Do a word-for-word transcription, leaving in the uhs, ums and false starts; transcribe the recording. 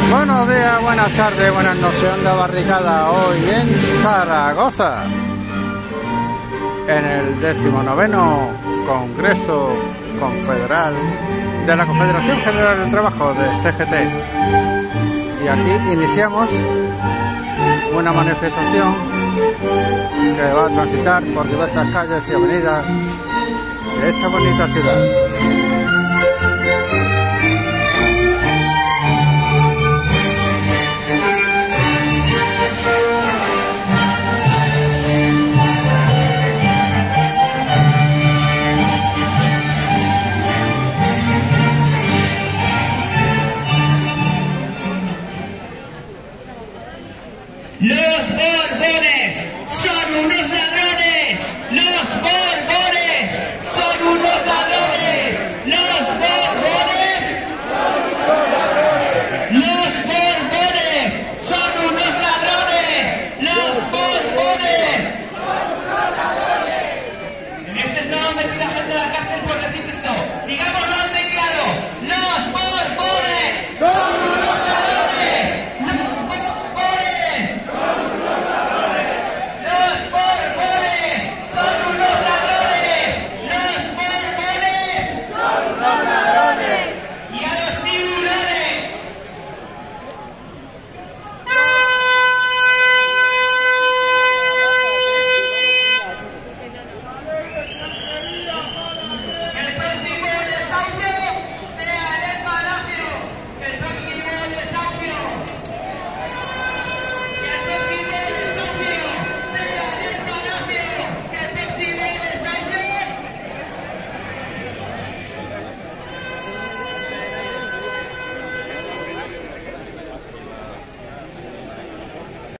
Buenos días, buenas tardes, buenas noches, onda barricada hoy en Zaragoza, en el decimonoveno Congreso Confederal de la Confederación General del Trabajo de C G T. Y aquí iniciamos una manifestación que va a transitar por diversas calles y avenidas de esta bonita ciudad.